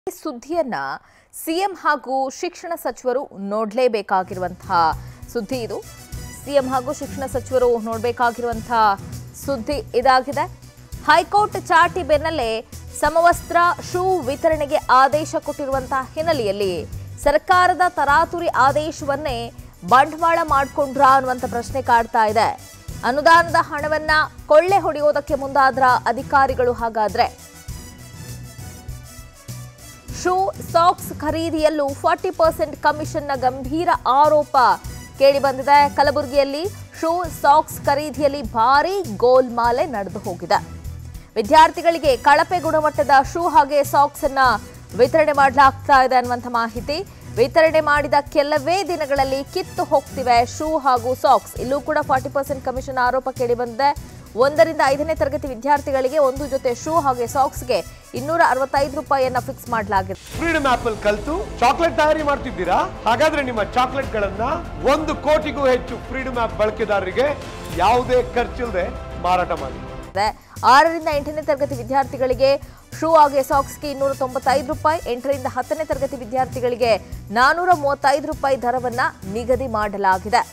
ಸುದ್ದಿಯನ್ನ CM ಹಾಗೂ ಶಿಕ್ಷಣ ಸಚಿವರು ನೋಡಲೇಬೇಕಾಗಿರುವಂತಹ ಸುದ್ದಿ ಇದು. ಸಿಎಂ ಹಾಗೂ ಶಿಕ್ಷಣ ಸಚಿವರು ನೋಡಬೇಕಾಗಿರುವಂತಹ ಸುದ್ದಿ ಇದಾಗಿದೆ. ಹೈಕೋರ್ಟ್ ಚಾಟಿ ಬೆನ್ನಲ್ಲೇ ಸಮವಸ್ತ್ರ ಶೂ ವಿತರಣೆಗೆ ಆದೇಶ ಕೊಟ್ಟಿರುವಂತಹ ಹಿನ್ನೆಲೆಯಲ್ಲಿ ಸರ್ಕಾರದ ತರಾತುರಿ ಆದೇಶವನ್ನೇ ಬಂಡವಾಳ ಮಾಡಿಕೊಂಡ್ರ ಅನ್ನುವಂಥ ಪ್ರಶ್ನೆ ಕಾಡ್ತಾ ಇದೆ. ಅನುದಾನದ ಹಣವನ್ನ ಕೊಳ್ಳೆ ಹೊಡೆಯೋದಕ್ಕೆ ಮುಂದಾದ್ರ ಅಧಿಕಾರಿಗಳು. ಹಾಗಾದ್ರೆ ಶೂ ಸಾಕ್ಸ್ ಖರೀದಿಯಲ್ಲೂ 40% ಕಮಿಷನ್ನ ಗಂಭೀರ ಆರೋಪ ಕೇಳಿಬಂದಿದೆ. ಕಲಬುರಗಿಯಲ್ಲಿ ಶೂ ಸಾಕ್ಸ್ ಖರೀದಿಯಲ್ಲಿ ಭಾರೀ ಗೋಲ್ಮಾಲೆ ನಡೆದು ಹೋಗಿದೆ. ವಿದ್ಯಾರ್ಥಿಗಳಿಗೆ ಕಳಪೆ ಗುಣಮಟ್ಟದ ಶೂ ಹಾಗೆ ಸಾಕ್ಸ್ ಅನ್ನ ವಿತರಣೆ ಮಾಡಲಾಗ್ತಾ ಇದೆ ಅನ್ನುವಂಥ ಮಾಹಿತಿ. ವಿತರಣೆ ಮಾಡಿದ ಕೆಲವೇ ದಿನಗಳಲ್ಲಿ ಕಿತ್ತು ಹೋಗ್ತಿವೆ ಶೂ ಹಾಗೂ ಸಾಕ್ಸ್. ಇಲ್ಲೂ ಕೂಡ 40% ಕಮಿಷನ್ ಆರೋಪ ಕೇಳಿಬಂದಿದೆ. 1 ರಿಂದ 5ನೇ ತರಗತಿ ವಿದ್ಯಾರ್ಥಿಗಳಿಗೆ ಒಂದು ಜೊತೆ ಶೂ ಹಾಗೆ ಸಾಕ್ಸ್ಗೆ 265 ರೂಪಾಯಿಯನ್ನ ಫಿಕ್ಸ್ ಮಾಡಲಾಗಿದೆ. ಫ್ರೀಡಮ್ ಆಪ್ ಅಲ್ಲಿ ಕಲಿತು ಚಾಕ್ಲೇಟ್ ತಯಾರಿ ಮಾಡ್ತಿದ್ದೀರಾ? ಹಾಗಾದ್ರೆ ನಿಮ್ಮ ಚಾಕ್ಲೇಟ್ ಗಳನ್ನ 1 ಕೋಟಿಗೂ ಹೆಚ್ಚು ಫ್ರೀಡಮ್ ಆಪ್ ಬಳಕೆದಾರರಿಗೆ ಯಾವುದೇ ಖರ್ಚಿಲ್ಲದೆ ಮಾರಾಟ ಮಾಡಿ. 6 ರಿಂದ 8ನೇ ತರಗತಿ ವಿದ್ಯಾರ್ಥಿಗಳಿಗೆ ಶೂ ಹಾಗೆ ಸಾಕ್ಸ್ಗೆ 295 ರೂಪಾಯಿ, 8 ರಿಂದ 10ನೇ ತರಗತಿ ವಿದ್ಯಾರ್ಥಿಗಳಿಗೆ 435 ರೂಪಾಯಿ ದರವನ್ನ ನಿಗದಿ ಮಾಡಲಾಗಿದೆ.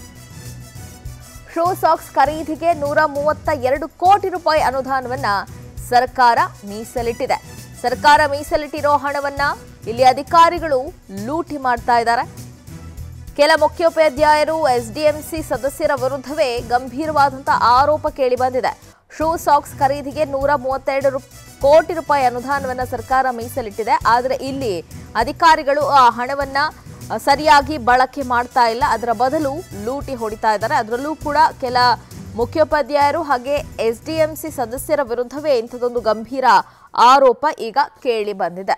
ಶೂ ಸಾಕ್ಸ್ ಖರೀದಿಗೆ 132 ಕೋಟಿ ರೂಪಾಯಿ ಅನುದಾನವನ್ನ ಸರ್ಕಾರ ಮೀಸಲಿಟ್ಟಿದೆ. ಸರ್ಕಾರ ಮೀಸಲಿಟ್ಟಿರೋ ಹಣವನ್ನ ಇಲ್ಲಿ ಅಧಿಕಾರಿಗಳು ಲೂಟಿ ಮಾಡ್ತಾ ಇದ್ದಾರೆ. ಕೆಲ ಮುಖ್ಯೋಪಾಧ್ಯಾಯರು ಎಸ್ಡಿಎಂಸಿ ಸದಸ್ಯರ ವಿರುದ್ಧವೇ ಗಂಭೀರವಾದಂತಹ ಆರೋಪ ಕೇಳಿಬಂದಿದೆ. ಶೂ ಸಾಕ್ಸ್ ಖರೀದಿಗೆ 132 ಕೋಟಿ ರೂಪಾಯಿ ಅನುದಾನವನ್ನ ಸರ್ಕಾರ ಮೀಸಲಿಟ್ಟಿದೆ. ಆದರೆ ಇಲ್ಲಿ ಅಧಿಕಾರಿಗಳು ಆ ಹಣವನ್ನ ಸರಿಯಾಗಿ ಬಳಕೆ ಮಾಡ್ತಾ ಇಲ್ಲ, ಅದರ ಬದಲು ಲೂಟಿ ಹೊಡಿತಾ ಇದ್ದಾರೆ. ಅದರಲ್ಲೂ ಕೂಡ ಕೆಲ ಮುಖ್ಯೋಪಾಧ್ಯಾಯರು ಹಾಗೆ ಎಸ್ಡಿಎಂಸಿ ಸದಸ್ಯರ ವಿರುದ್ಧವೇ ಇಂಥದೊಂದು ಗಂಭೀರ ಆರೋಪ ಈಗ ಕೇಳಿ ಬಂದಿದೆ.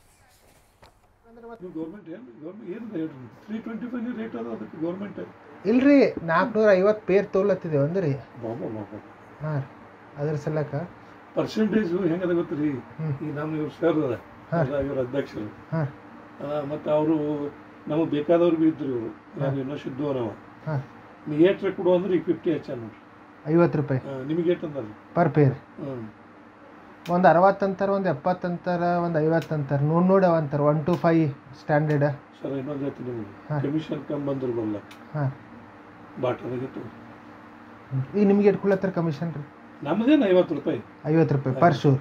ಇಲ್ರಿ 450 ಪೇರ್ ತೋಲತ್ತಿದೆ ಒಂದ್ರಿ. ಹಾಂ ಅದ್ರ ಸಲಕ ಪರ್ಸೆಂಟೇಜು ಹೆಂಗದ ಗೊತ್ತ್ರಿ? ಈಗ ನಮ್ಮ ಇವ್ರು ಸರ್ ಅದ ಇವ್ರ ಅಧ್ಯಕ್ಷರು ಮತ್ತು ಅವರು ನಮಗೆ ಬೇಕಾದವ್ರು ಭೀ ಇದ್ರು. ಇವರು ನಾವು ಇನ್ನೂ ಶುದ್ಧ ನಾವು ನೀವು ಏಟ್ರೆ ಕೊಡು ಅಂದ್ರೆ ಈಗ 50 ಹೆಚ್ಚ ನೋಡ್ರಿ, 50 ರೂಪಾಯಿ ನಿಮಗೆ ಏಟ್ ಅಂದ್ರಿ ಪರ್ ಪೇರ್. ಒಂದು 60 ಅಂತಾರೆ, ಒಂದು 70 ಅಂತಾರೆ, ಒಂದು 50 ಅಂತಾರೆ, ನೋಡಿ ಅಂತಾರೆ 1 to 5 ಸ್ಟ್ಯಾಂಡರ್ಡ್. ಸರ್ ಇನ್ನೊಂದು ಹೇಳ್ತೀನಿ ನಿಮಗೆ, ಕಮಿಷನ್ ಕಮ್ಮಿ ಬಂದ್ರು ಬರಲ್ಲ. ಹಾಂ ಬಾಟದಾಗಿತ್ತು ಈಗ ನಿಮ್ಗೆ ಇಟ್ಕೊಳತ್ತಾರೆ ಕಮಿಷನ್ ರೀ? ನಮ್ಮದೇನು 50 ರೂಪಾಯಿ. 50 ರೂಪಾಯಿ ಪರ್ ಶೂರ್.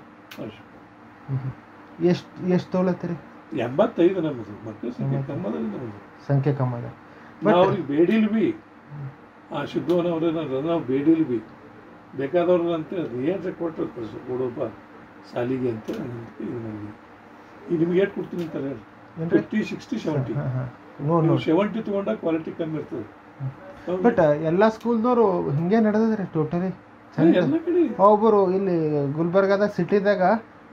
ಎಷ್ಟು ತೊಗೊಳತ್ತೀರಿ? 85 ನಮ್ಮದು. ಮಕ್ಕಳ ಸಂಖ್ಯೆ ಕಮ್ಮದಲ್ಲಿ ನಮ್ಮದು ಸಂಖ್ಯೆ ಕಮ್ಮದ. ನಾವು ಅವ್ರಿಗೆ ಬೇಡಿಲ್ ಬಿ ಆ ಶುದ್ಧವನವ್ರನ್ನ ನಾವು ಬೇಡಿಲ್ ಬಿ ಬೇಕಾದವ್ರು ಅಂತ ಏನ್ರೆ ಕೊಟ್ಟರು ಕೊಡೋಪ್ಪ ಸಾಲಿಗೆ ಅಂತ ಇದು ನಮಗೆ. ಈಗ ನಿಮ್ಗೆ ಏಟ್ ಕೊಡ್ತೀನಿ ಅಂತಾರೆ 50, 60, 70. 70 ತೊಗೊಂಡಾಗ ಕ್ವಾಲಿಟಿ ಕಮ್ಮಿ ಇರ್ತದೆ. ಬಟ್ ಎಲ್ಲ ಸ್ಕೂಲ್ದವರು ಹಿಂಗೆ ನಡೆದ್ರಿ ಟೋಟಲಿ. ಎಲ್ಲ ಕಡೆ ಒಬ್ಬರು ಇಲ್ಲಿ ಗುಲ್ಬರ್ಗಾದಾಗ ಸಿಟಿದಾಗ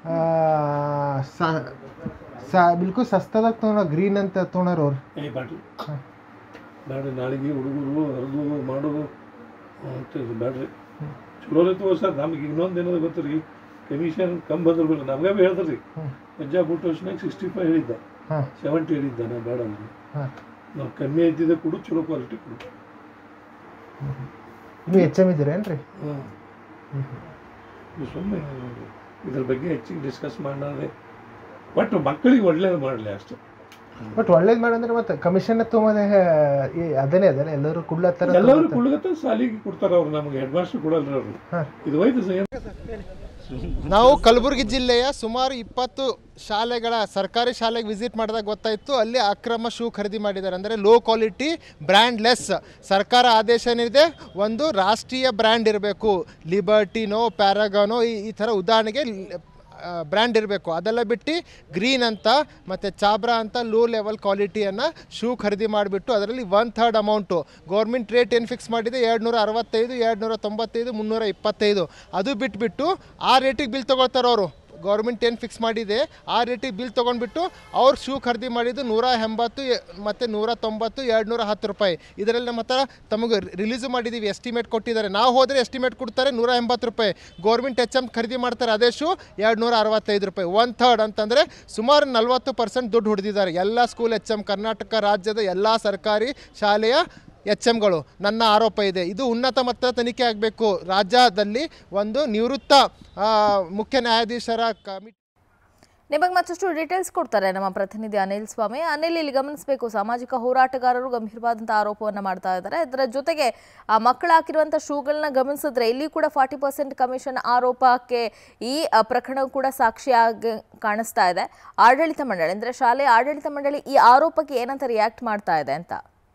ಬಿಲ್ಕುಲ್ ಸಸ್ತದಾಗ ತೊಗೊಂಡ ಗ್ರೀನ್ ಅಂತ ತೊಗೊಂಡಾರ ಅವ್ರು. ಬ್ಯಾಡ್ರಿ ಬ್ಯಾಡ್ರಿ ನಾಳೆಗೆ ಹುಡುಗರು ಹರಿದು ಮಾಡೋದು ಅಂತ ಬ್ಯಾಡ್ರಿ. ಚಲೋ ತಗೋ ಸರ್. ನಮ್ಗೆ ಇನ್ನೊಂದು ಏನದ ಗೊತ್ತು ರೀ, ಕಮಿಷನ್ ಕಮ್ಮಿ ಬಂದ್ರೆ ಬರಲ್ಲ. ನಮ್ಗೆ ಭೀ ಹೇಳ್ದ್ರಿ ಪಂಜಾಬ್ ಬುಟ್ ವರ್ಷನಾಗ 65 ಹೇಳಿದ್ದ, 70 ಹೇಳಿದ್ದ. ನಾ ಬೇಡ ಅಂದ್ರೆ ನಾವು ಕಮ್ಮಿ ಐತಿದ್ದೆ ಕೊಡು, ಚಲೋ ಕ್ವಾಲಿಟಿ ಕೊಡು. ನೀವು HM ಇದ್ದೀರೇನ್ರಿ? ಸುಮ್ಮನೆ ಇದ್ರ ಬಗ್ಗೆ ಹೆಚ್ಚಿಗೆ ಡಿಸ್ಕಸ್ ಮಾಡಿದ್ರೆ ಬಟ್ ಮಕ್ಕಳಿಗೆ ಒಳ್ಳೇದು ಮಾಡಲಿ ಅಷ್ಟೇ. ಬಟ್ ಒಳ್ಳೇದು ಮಾಡಂದ್ರೆ ಮತ್ತೆ ಕಮಿಷನ್ ತೊಗೊಂಡೆ ಅದನ್ನೇ ಅದನ್ನ ಎಲ್ಲರೂ ಕುಡ್ಲತ್ತಾರ. ಎಲ್ಲರೂ ಕುಡ್ಲತ್ತ ಸಾಲಿಗೆ ಕೊಡ್ತಾರ ಅವ್ರು, ನಮಗೆ ಹೆಡ್ ಮಾಸ್ಟರ್ ಕೊಡಲ್ರಿ ಅವರು. ಇದು ಹೋಯ್ತು. ನಾವು ಕಲಬುರಗಿ ಜಿಲ್ಲೆಯ ಸುಮಾರು 20 ಶಾಲೆಗಳ ಸರ್ಕಾರಿ ಶಾಲೆಗೆ ವಿಸಿಟ್ ಮಾಡಿದಾಗ ಗೊತ್ತಾಯಿತು, ಅಲ್ಲಿ ಅಕ್ರಮ ಶೂ ಖರೀದಿ ಮಾಡಿದ್ದಾರೆ. ಅಂದರೆ ಲೋ ಕ್ವಾಲಿಟಿ ಬ್ರ್ಯಾಂಡ್ಲೆಸ್. ಸರ್ಕಾರ ಆದೇಶ ಏನಿದೆ, ಒಂದು ರಾಷ್ಟ್ರೀಯ ಬ್ರ್ಯಾಂಡ್ ಇರಬೇಕು, ಲಿಬರ್ಟಿನೋ ಪ್ಯಾರಾಗಾನೋ ಈ ಥರ ಉದಾಹರಣೆಗೆ ಬ್ರ್ಯಾಂಡ್ ಇರಬೇಕು. ಅದೆಲ್ಲ ಬಿಟ್ಟು ಗ್ರೀನ್ ಅಂತ ಮತ್ತು ಚಾಬ್ರಾ ಅಂತ ಲೋ ಲೆವೆಲ್ ಕ್ವಾಲಿಟಿಯನ್ನು ಶೂ ಖರೀದಿ ಮಾಡಿಬಿಟ್ಟು ಅದರಲ್ಲಿ 1/3 ಅಮೌಂಟು ಗೌರ್ಮೆಂಟ್ ರೇಟ್ ಏನು ಫಿಕ್ಸ್ ಮಾಡಿದೆ 265, 295, 325, ಅದು ಬಿಟ್ಬಿಟ್ಟು ಆ ರೇಟಿಗೆ ಬಿಲ್ ತೊಗೊಳ್ತಾರೆ ಅವರು. ಗೌರ್ಮೆಂಟ್ ಏನು ಫಿಕ್ಸ್ ಮಾಡಿದೆ ಆ ರೇಟಿಗೆ ಬಿಲ್ ತೊಗೊಂಡ್ಬಿಟ್ಟು ಅವ್ರು ಶೂ ಖರೀದಿ ಮಾಡಿದ್ದು 180 ಮತ್ತು 190, 210 ರೂಪಾಯಿ. ಇದರಲ್ಲಿ ನಮ್ಮ ಹತ್ರ ತಮಗೆ ರಿಲೀಸು ಮಾಡಿದ್ದೀವಿ, ಎಸ್ಟಿಮೇಟ್ ಕೊಟ್ಟಿದ್ದಾರೆ. ನಾವು ಹೋದರೆ ಎಸ್ಟಿಮೇಟ್ ಕೊಡ್ತಾರೆ 180 ರೂಪಾಯಿ. ಗೌರ್ಮೆಂಟ್ HM ಖರೀದಿ ಮಾಡ್ತಾರೆ ಅದೇ ಶೂ 265 ರೂಪಾಯಿ. 1/3 ಅಂತಂದರೆ ಸುಮಾರು 40% ದುಡ್ಡು ಹೊಡೆದಿದ್ದಾರೆ ಎಲ್ಲ ಸ್ಕೂಲ್ HM, ಕರ್ನಾಟಕ ರಾಜ್ಯದ ಎಲ್ಲ ಸರ್ಕಾರಿ ಶಾಲೆಯ HMಗಳು. ನನ್ನ ಆರೋಪ ಇದೆ, ಇದು ಉನ್ನತ ಮಟ್ಟದ ತನಿಖೆ ಆಗಬೇಕು. ರಾಜ್ಯದಲ್ಲಿ ಒಂದು ನಿವೃತ್ತ ಮುಖ್ಯ ನ್ಯಾಯಾಧೀಶರ ಕಮಿಟಿ ನಿಮಗೆ ಮತ್ತಷ್ಟು ಡೀಟೇಲ್ಸ್ ಕೊಡ್ತಾರೆ ನಮ್ಮ ಪ್ರತಿನಿಧಿ ಅನಿಲ್ ಸ್ವಾಮಿ. ಅನಿಲ್, ಇಲ್ಲಿ ಗಮನಿಸಬೇಕು, ಸಾಮಾಜಿಕ ಹೋರಾಟಗಾರರು ಗಂಭೀರವಾದಂತಹ ಆರೋಪವನ್ನು ಮಾಡ್ತಾ ಇದ್ದಾರೆ. ಇದರ ಜೊತೆಗೆ ಆ ಮಕ್ಕಳು ಹಾಕಿರುವಂಥ ಶೂಗಳನ್ನ ಗಮನಿಸಿದ್ರೆ ಇಲ್ಲಿ ಕೂಡ 40% ಕಮಿಷನ್ ಆರೋಪಕ್ಕೆ ಈ ಪ್ರಕರಣ ಕೂಡ ಸಾಕ್ಷಿಯಾಗಿ ಕಾಣಿಸ್ತಾ ಇದೆ. ಆಡಳಿತ ಮಂಡಳಿ ಅಂದ್ರೆ ಶಾಲೆಯ ಆಡಳಿತ ಮಂಡಳಿ ಈ ಆರೋಪಕ್ಕೆ ಏನಂತ ರಿಯಾಕ್ಟ್ ಮಾಡ್ತಾ ಇದೆ ಅಂತ?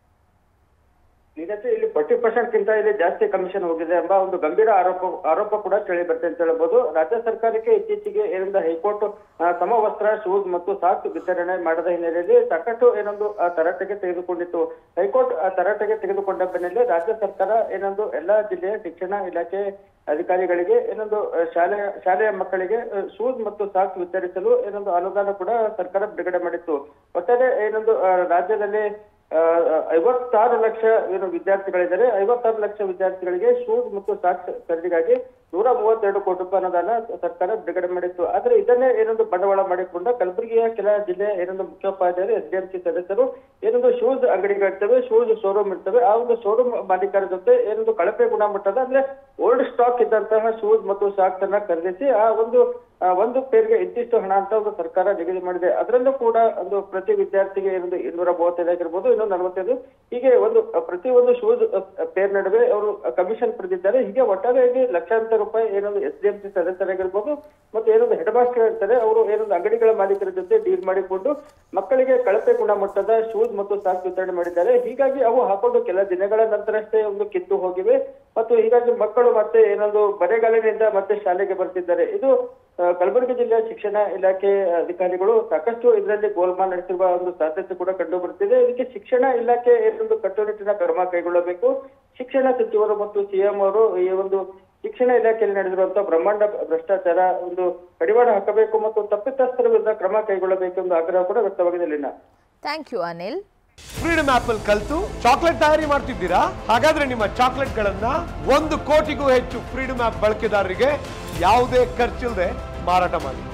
ನಿಜಕ್ಕೆ ಇಲ್ಲಿ 40%ಗಿಂತ ಇಲ್ಲಿ ಜಾಸ್ತಿ ಕಮಿಷನ್ ಹೋಗಿದೆ ಎಂಬ ಒಂದು ಗಂಭೀರ ಆರೋಪ ಕೂಡ ಕೇಳಿ ಬರ್ತದೆ ಅಂತ ಹೇಳ್ಬೋದು. ರಾಜ್ಯ ಸರ್ಕಾರಕ್ಕೆ ಇತ್ತೀಚೆಗೆ ಏನೊಂದು ಹೈಕೋರ್ಟ್ ಸಮವಸ್ತ್ರ, ಶೂಸ್ ಮತ್ತು ಸಾಕ್ಸ್ ವಿತರಣೆ ಮಾಡದ ಹಿನ್ನೆಲೆಯಲ್ಲಿ ಸಾಕಷ್ಟು ಏನೊಂದು ತರಾಟೆಗೆ ತೆಗೆದುಕೊಂಡಿತ್ತು. ಹೈಕೋರ್ಟ್ ತರಾಟೆಗೆ ತೆಗೆದುಕೊಂಡ ಬೆನ್ನಲ್ಲೇ ರಾಜ್ಯ ಸರ್ಕಾರ ಏನೊಂದು ಎಲ್ಲಾ ಜಿಲ್ಲೆಯ ಶಿಕ್ಷಣ ಇಲಾಖೆ ಅಧಿಕಾರಿಗಳಿಗೆ ಏನೊಂದು ಶಾಲೆಯ ಮಕ್ಕಳಿಗೆ ಶೂಸ್ ಮತ್ತು ಸಾಕ್ಸ್ ವಿತರಿಸಲು ಏನೊಂದು ಅನುದಾನ ಕೂಡ ಸರ್ಕಾರ ಬಿಡುಗಡೆ ಮಾಡಿತ್ತು. ಒಟ್ಟಾರೆ ಏನೊಂದು ರಾಜ್ಯದಲ್ಲಿ 56 ಲಕ್ಷ ಏನು ವಿದ್ಯಾರ್ಥಿಗಳಿದ್ದಾರೆ. 56 ಲಕ್ಷ ವಿದ್ಯಾರ್ಥಿಗಳಿಗೆ ಶೂಸ್ ಮತ್ತು ಸಾಕ್ಸ್ ಖರೀದಿಗಾಗಿ 132 ಕೋಟಿ ರೂಪಾಯಿ ಅನುದಾನ ಸರ್ಕಾರ ಬಿಡುಗಡೆ ಮಾಡಿತ್ತು. ಆದ್ರೆ ಇದನ್ನೇ ಏನೊಂದು ಬಂಡವಾಳ ಮಾಡಿಕೊಂಡ ಕಲಬುರಗಿಯ ಕೆಲ ಜಿಲ್ಲೆಯ ಏನೊಂದು ಮುಖ್ಯೋಪಾಧ್ಯಾಯರು, SDMC ಸದಸ್ಯರು ಏನೊಂದು ಶೂಸ್ ಅಂಗಡಿಗಳಿರ್ತವೆ, ಶೂಸ್ ಶೋರೂಮ್ ಇರ್ತವೆ, ಆ ಒಂದು ಶೋರೂಮ್ ಮಾಲೀಕರ ಜೊತೆ ಏನೊಂದು ಕಳಪೆ ಗುಣಮಟ್ಟದ ಅಂದ್ರೆ ಓಲ್ಡ್ ಸ್ಟಾಕ್ ಇದ್ದಂತಹ ಶೂಸ್ ಮತ್ತು ಸಾಕ್ಸ್ ಅನ್ನ ಖರೀದಿಸಿ ಆ ಒಂದು ಪೇರ್ಗೆ ಇಂತಿಷ್ಟು ಹಣ ಅಂತ ಒಂದು ಸರ್ಕಾರ ನಿಗದಿ ಮಾಡಿದೆ. ಅದರಲ್ಲೂ ಕೂಡ ಒಂದು ಪ್ರತಿ ವಿದ್ಯಾರ್ಥಿಗೆ ಏನೊಂದು 235 ಆಗಿರ್ಬೋದು, 245 ಹೀಗೆ ಪ್ರತಿ ಒಂದು ಶೂಸ್ ಪೇರ್ ನಡುವೆ ಅವರು ಕಮಿಷನ್ ಪಡೆದಿದ್ದಾರೆ. ಹೀಗೆ ಒಟ್ಟಾರೆಯಾಗಿ ಲಕ್ಷಾಂತರ ರೂಪಾಯಿ ಏನೊಂದು SDMC ಸದಸ್ಯರಾಗಿರ್ಬೋದು ಮತ್ತು ಏನೊಂದು ಹೆಡ್ ಮಾಸ್ಟರ್ ಇರ್ತಾರೆ, ಅವರು ಏನೊಂದು ಅಂಗಡಿಗಳ ಮಾಲೀಕರ ಜೊತೆ ಡೀಲ್ ಮಾಡಿಕೊಂಡು ಮಕ್ಕಳಿಗೆ ಕಳಪೆ ಗುಣಮಟ್ಟದ ಶೂಸ್ ಮತ್ತು ಸಾಕ್ಸ್ ವಿತರಣೆ ಮಾಡಿದ್ದಾರೆ. ಹೀಗಾಗಿ ಅವು ಹಾಕೊಂಡು ಕೆಲ ದಿನಗಳ ನಂತರಷ್ಟೇ ಒಂದು ಕಿತ್ತು ಹೋಗಿವೆ ಮತ್ತು ಹೀಗಾಗಿ ಮಕ್ಕಳು ಮತ್ತೆ ಏನೊಂದು ಬರೆಗಾಲಿನಿಂದ ಮತ್ತೆ ಶಾಲೆಗೆ ಬರ್ತಿದ್ದಾರೆ. ಇದು ಕಲಬುರಗಿ ಜಿಲ್ಲೆಯ ಶಿಕ್ಷಣ ಇಲಾಖೆ ಅಧಿಕಾರಿಗಳು ಸಾಕಷ್ಟು ಇದರಲ್ಲಿ ಗೋಲ್ಮಾಲ್ ನಡೆಸಿರುವ ಒಂದು ಸಾಧ್ಯತೆ ಕೂಡ ಕಂಡು ಬರ್ತಿದೆ. ಇದಕ್ಕೆ ಶಿಕ್ಷಣ ಇಲಾಖೆ ಏನೊಂದು ಕಟ್ಟುನಿಟ್ಟಿನ ಕ್ರಮ ಕೈಗೊಳ್ಳಬೇಕು. ಶಿಕ್ಷಣ ಸಚಿವರು ಮತ್ತು CM ಅವರು ಈ ಒಂದು ಶಿಕ್ಷಣ ಇಲಾಖೆಯಲ್ಲಿ ನಡೆದಿರುವಂತಹ ಬ್ರಹ್ಮಾಂಡ ಭ್ರಷ್ಟಾಚಾರ ಒಂದು ಕಡಿವಾಣ ಹಾಕಬೇಕು ಮತ್ತು ತಪ್ಪಿತಸ್ಥರ ವಿರುದ್ಧ ಕ್ರಮ ಕೈಗೊಳ್ಳಬೇಕು ಎಂದು ಆಗ್ರಹ ಕೂಡ ವ್ಯಕ್ತವಾಗಿದೆ. Leena, thank you Anil. Freedom app ಅಲ್ಲಿ ಕಲ್ತು ಚಾಕ್ಲೇಟ್ ತಯಾರಿ ಮಾಡ್ತಿದ್ದೀರಾ? ಹಾಗಾದ್ರೆ ನಿಮ್ಮ ಚಾಕ್ಲೇಟ್ಗಳನ್ನ 1 ಕೋಟಿಗೂ ಹೆಚ್ಚು ಫ್ರೀಡಮ್ ಆಪ್ ಬಳಕೆದಾರರಿಗೆ ಯಾವುದೇ ಖರ್ಚಿಲ್ಲದೆ ಮಾರಾಟ ಮಾಡಿ.